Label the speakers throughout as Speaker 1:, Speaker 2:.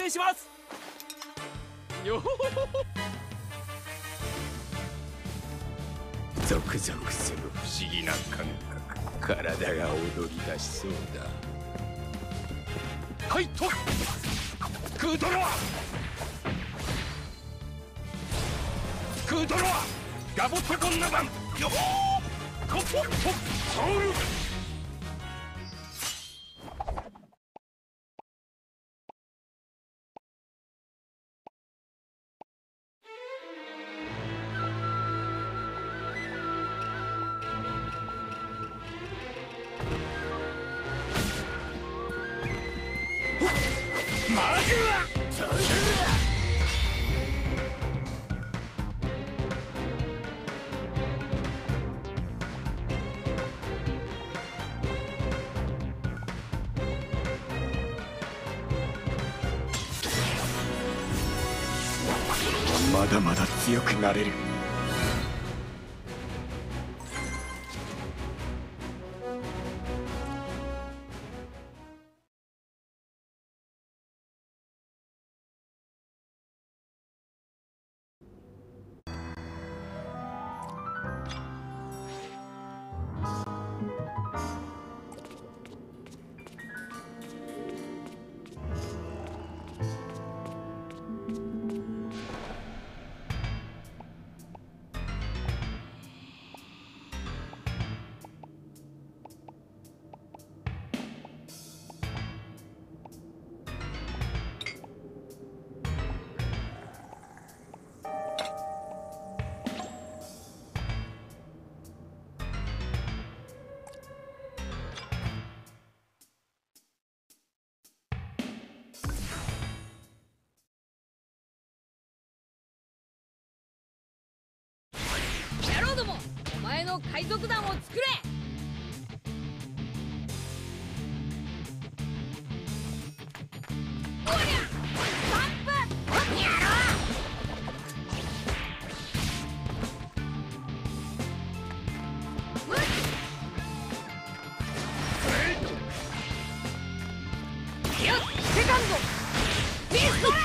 Speaker 1: 礼します。よほほほほ。
Speaker 2: ゾクゾクする不思議な感覚、体が踊り出しそうだ。
Speaker 1: はいとクードロアクードロアガボトボンナバンよほーコポッポソウル。
Speaker 2: まだまだ強くなれる。
Speaker 3: お前の海賊団を作れ。おりゃ散布やろう。よっセカンドピストル。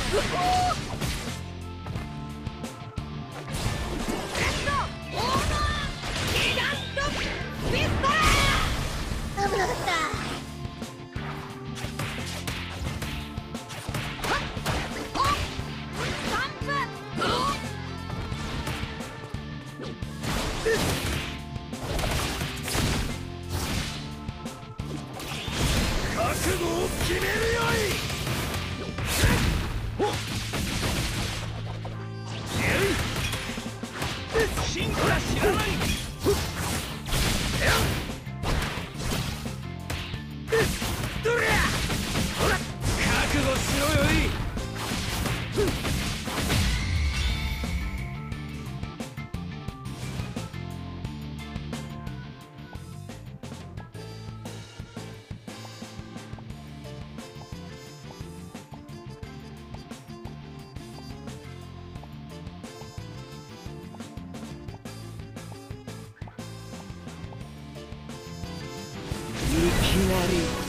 Speaker 3: 危なかった。
Speaker 1: 覚悟を決めるよい。進化知らない。覚悟しろよい。いきなり